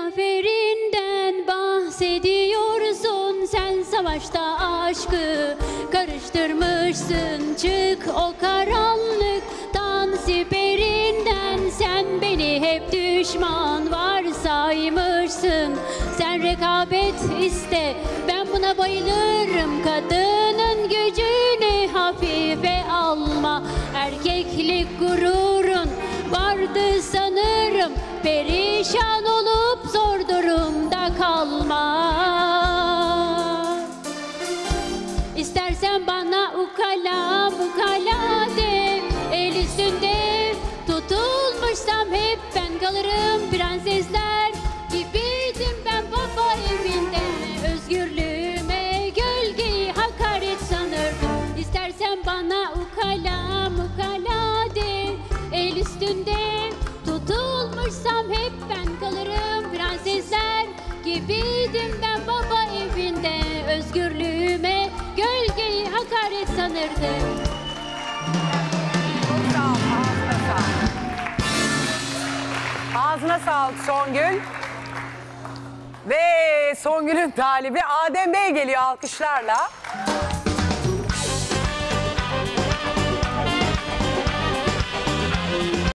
zaferinden bahsediyorsun. Sen savaşta aşkı karıştırmışsın. Çık o karanlıktan siperinden. Sen beni hep düşman varsaymışsın. Sen rekabet iste, ben buna bayılırım. Kadının gücünü hafife alma. Erkeklik gururun vardı sanırım. Perişan olup zor durumda kalma. İstersen bana ukala ukala de. El üstünde tutulmuşsam hep ben kalırım. Prensesler gibiydim ben baba evinde. Özgürlüğüme gölgeyi hakaret sanırdım. İstersen bana ukala ukala de. El üstünde tutulmuşsam hep ben kalırım. Prensesler gibiydim ben baba evinde. Özgürlüğüme gölgeyi hakaret sanırdım. Çok sağ ol, ağzına sağlık. Ağzına sağlık Songül. Ve Songül'ün talibi Adem Bey geliyor alkışlarla.